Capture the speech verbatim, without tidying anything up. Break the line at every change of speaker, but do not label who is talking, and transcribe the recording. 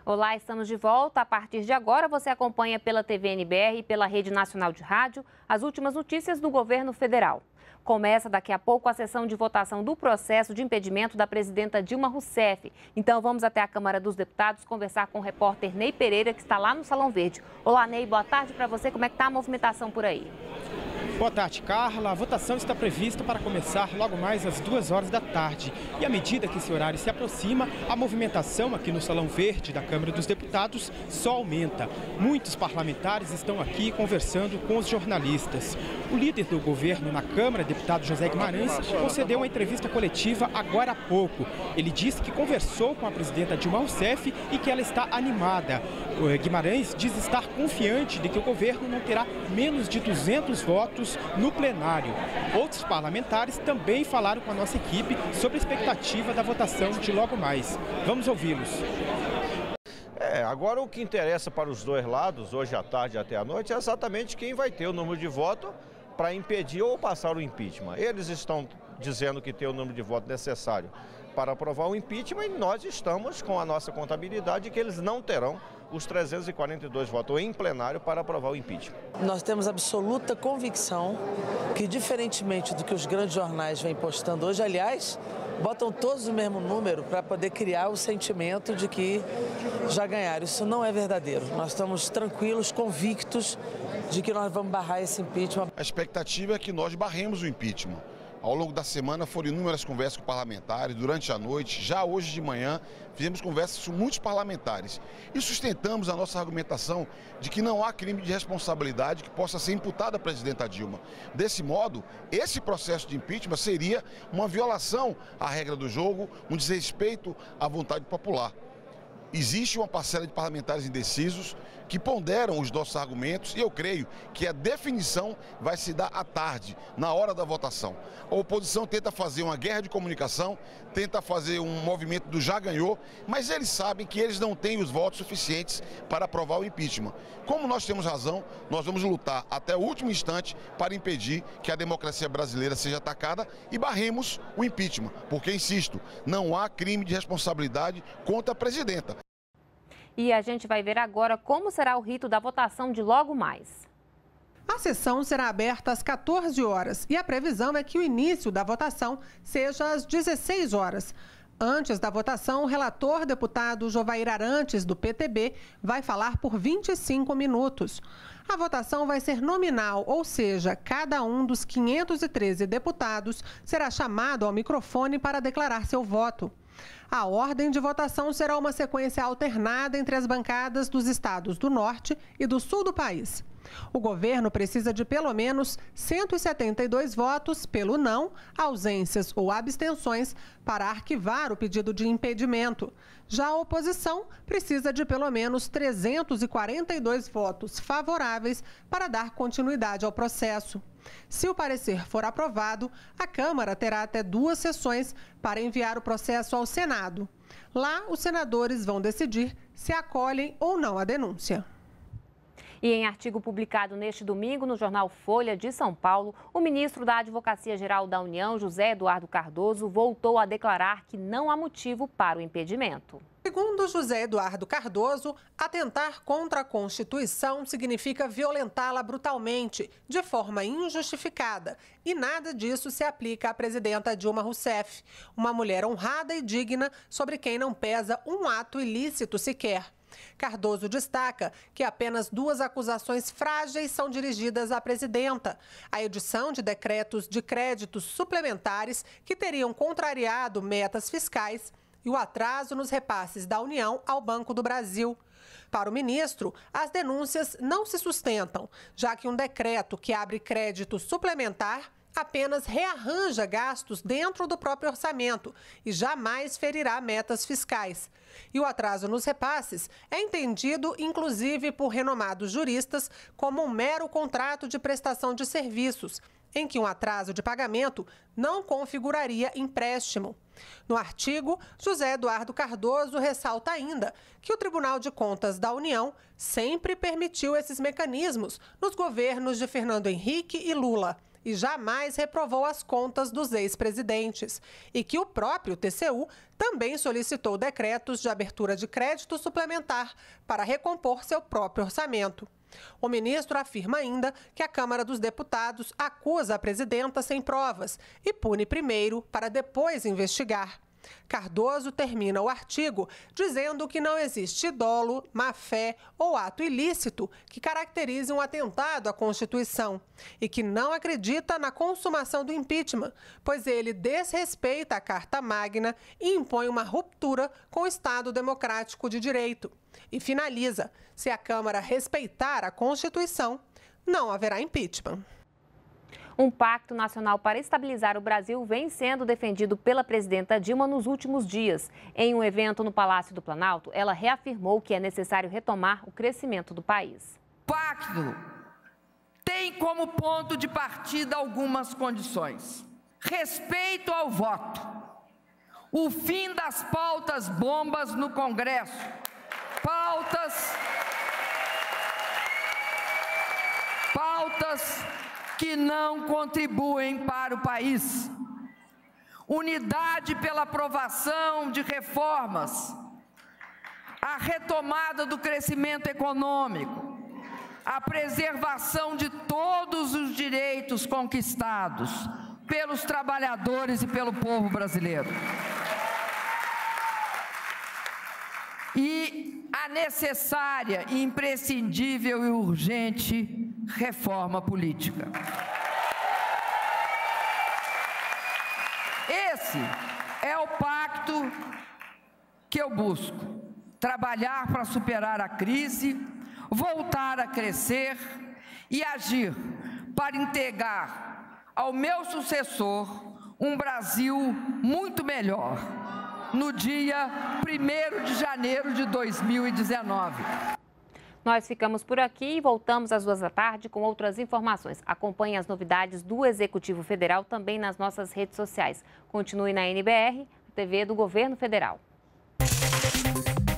Olá, estamos de volta. A partir de agora, você acompanha pela T V N B R e pela Rede Nacional de Rádio as últimas notícias do governo federal. Começa daqui a pouco a sessão de votação do processo de impedimento da presidenta Dilma Rousseff. Então, vamos até a Câmara dos Deputados conversar com o repórter Ney Pereira, que está lá no Salão Verde. Olá, Ney, boa tarde para você. Como é que está a movimentação por aí?
Boa tarde, Carla. A votação está prevista para começar logo mais às duas horas da tarde. E à medida que esse horário se aproxima, a movimentação aqui no Salão Verde da Câmara dos Deputados só aumenta. Muitos parlamentares estão aqui conversando com os jornalistas. O líder do governo na Câmara, deputado José Guimarães, concedeu uma entrevista coletiva agora há pouco. Ele disse que conversou com a presidenta Dilma Rousseff e que ela está animada. O Guimarães diz estar confiante de que o governo não terá menos de duzentos votos no plenário. Outros parlamentares também falaram com a nossa equipe sobre a expectativa da votação de logo mais. Vamos ouvi-los.
É, agora o que interessa para os dois lados, hoje à tarde e até à noite, é exatamente quem vai ter o número de votos para impedir ou passar o impeachment. Eles estão dizendo que tem o número de votos necessário para aprovar o impeachment e nós estamos com a nossa contabilidade que eles não terão os trezentos e quarenta e dois votos em plenário para aprovar o impeachment.
Nós temos absoluta convicção que, diferentemente do que os grandes jornais vêm postando hoje, aliás, botam todos o mesmo número para poder criar o sentimento de que já ganharam. Isso não é verdadeiro. Nós estamos tranquilos, convictos de que nós vamos barrar esse impeachment.
A expectativa é que nós barremos o impeachment. Ao longo da semana foram inúmeras conversas com parlamentares, durante a noite, já hoje de manhã, fizemos conversas com muitos parlamentares e sustentamos a nossa argumentação de que não há crime de responsabilidade que possa ser imputado à presidenta Dilma. Desse modo, esse processo de impeachment seria uma violação à regra do jogo, um desrespeito à vontade popular. Existe uma parcela de parlamentares indecisos que ponderam os nossos argumentos e eu creio que a definição vai se dar à tarde, na hora da votação. A oposição tenta fazer uma guerra de comunicação, tenta fazer um movimento do já ganhou, mas eles sabem que eles não têm os votos suficientes para aprovar o impeachment. Como nós temos razão, nós vamos lutar até o último instante para impedir que a democracia brasileira seja atacada e barremos o impeachment, porque, insisto, não há crime de responsabilidade contra a presidenta.
E a gente vai ver agora como será o rito da votação de logo mais.
A sessão será aberta às quatorze horas e a previsão é que o início da votação seja às dezesseis horas. Antes da votação, o relator deputado Jovair Arantes, do P T B, vai falar por vinte e cinco minutos. A votação vai ser nominal, ou seja, cada um dos quinhentos e treze deputados será chamado ao microfone para declarar seu voto. A ordem de votação será uma sequência alternada entre as bancadas dos estados do norte e do sul do país. O governo precisa de pelo menos cento e setenta e dois votos pelo não, ausências ou abstenções para arquivar o pedido de impedimento. Já a oposição precisa de pelo menos trezentos e quarenta e dois votos favoráveis para dar continuidade ao processo. Se o parecer for aprovado, a Câmara terá até duas sessões para enviar o processo ao Senado. Lá, os senadores vão decidir se acolhem ou não a denúncia.
E em artigo publicado neste domingo no jornal Folha de São Paulo, o ministro da Advocacia Geral da União, José Eduardo Cardoso, voltou a declarar que não há motivo para o impedimento.
Segundo José Eduardo Cardoso, atentar contra a Constituição significa violentá-la brutalmente, de forma injustificada. E nada disso se aplica à presidenta Dilma Rousseff, uma mulher honrada e digna sobre quem não pesa um ato ilícito sequer. Cardoso destaca que apenas duas acusações frágeis são dirigidas à presidenta: a edição de decretos de créditos suplementares que teriam contrariado metas fiscais e o atraso nos repasses da União ao Banco do Brasil. Para o ministro, as denúncias não se sustentam, já que um decreto que abre crédito suplementar apenas rearranja gastos dentro do próprio orçamento e jamais ferirá metas fiscais. E o atraso nos repasses é entendido, inclusive por renomados juristas, como um mero contrato de prestação de serviços, em que um atraso de pagamento não configuraria empréstimo. No artigo, José Eduardo Cardoso ressalta ainda que o Tribunal de Contas da União sempre permitiu esses mecanismos nos governos de Fernando Henrique e Lula e jamais reprovou as contas dos ex-presidentes. E que o próprio T C U também solicitou decretos de abertura de crédito suplementar para recompor seu próprio orçamento. O ministro afirma ainda que a Câmara dos Deputados acusa a presidenta sem provas e pune primeiro para depois investigar. Cardoso termina o artigo dizendo que não existe dolo, má-fé ou ato ilícito que caracterize um atentado à Constituição e que não acredita na consumação do impeachment, pois ele desrespeita a Carta Magna e impõe uma ruptura com o Estado Democrático de Direito. E finaliza: se a Câmara respeitar a Constituição, não haverá impeachment.
Um pacto nacional para estabilizar o Brasil vem sendo defendido pela presidenta Dilma nos últimos dias. Em um evento no Palácio do Planalto, ela reafirmou que é necessário retomar o crescimento do país.
O pacto tem como ponto de partida algumas condições: respeito ao voto, o fim das pautas bombas no Congresso, pautas, pautas que não contribuem para o país. Unidade pela aprovação de reformas, a retomada do crescimento econômico, a preservação de todos os direitos conquistados pelos trabalhadores e pelo povo brasileiro. E a necessária, imprescindível e urgente reforma política. Esse é o pacto que eu busco: trabalhar para superar a crise, voltar a crescer e agir para entregar ao meu sucessor um Brasil muito melhor no dia primeiro de janeiro de dois mil e dezenove.
Nós ficamos por aqui e voltamos às duas da tarde com outras informações. Acompanhe as novidades do Executivo Federal também nas nossas redes sociais. Continue na N B R, a T V do Governo Federal.